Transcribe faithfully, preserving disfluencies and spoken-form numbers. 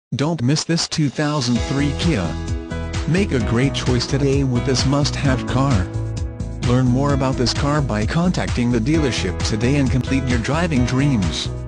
Don't miss this two thousand three Kia. Make a great choice today with this must-have car. Learn more about this car by contacting the dealership today and complete your driving dreams.